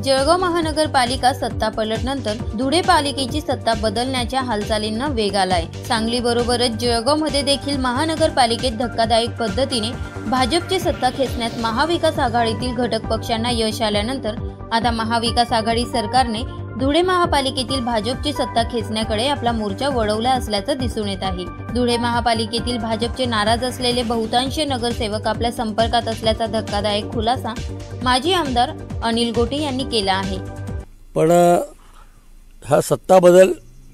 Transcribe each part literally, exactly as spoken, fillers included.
जळगाव महानगरपालिका सत्ता पलटनंतर धुळे पालिकेची सत्ता बदलण्याच्या हालचालींना वेग आलाय। सांगली बरोबरच जळगावमध्ये देखील महानगरपालिकेत धक्कादायक पद्धतीने भाजपची सत्ता खेचण्यात महाविकास आघाडीतील घटक पक्षांना यश आल्यानंतर आता महाविकास आघाडी सरकारने धुळे महापालिकेतील भाजपची सत्ता खेचण्याकडे आपला मोर्चा वळवला असल्याचं दिसून येत आहे। धुळे महापालिकेतील भाजपचे नाराज असलेले बहुतांश नगरसेवक आपल्या संपर्कात असल्याचा धक्कादायक खुलासा माजी आमदार अनिल गोटे यांनी केला आहे। पण हा सत्ता बदल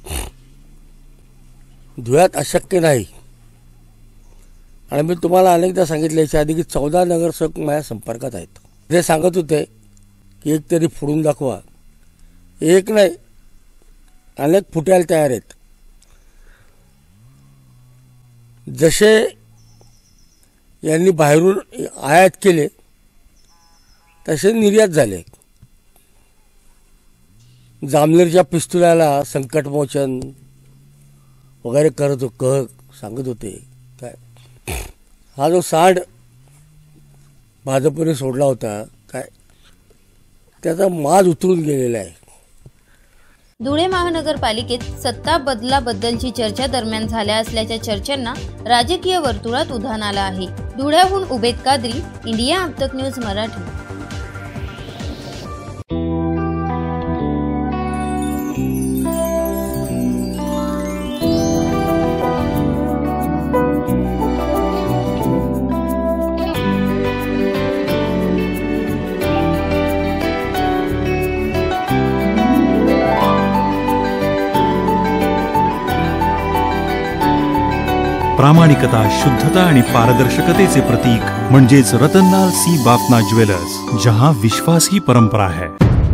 धुळ्यात अशक्य नाही आणि मी तुम्हाला अनेकदा सांगितले याच्या आधी की चौदा नगरसेवक माझ्या संपर्कात आहेत। ते सांगत होते की एक तरी फोडून दाखवा, एक नाही अनेक फुटायला तयार आहेत। जसे यांनी बाहेरून आयात केले तसे निर्यात झाले। जामनेरच्या पिस्तुलाला संकटमोचन वगैरे करत कह सांगत होते। काय हा जो सांड भाजपने सोडला होता काय त्याचा माज उतरून गेलेला आहे। धुळे महानगरपालिकेत सत्ता बदलाबद्दलची चर्चा दरम्यान झाल्या असल्याच्या चर्चांना राजकीय वर्तुळात उधाण आलं आहे। धुळ्याहून उबेद कादरी, इंडिया आजतक न्यूज मराठी। प्रामाणिकता, शुद्धता आणि पारदर्शकतेचे प्रतीक म्हणजेच रतनलाल सी बाफना ज्वेलर्स, जहां विश्वास ही परंपरा है।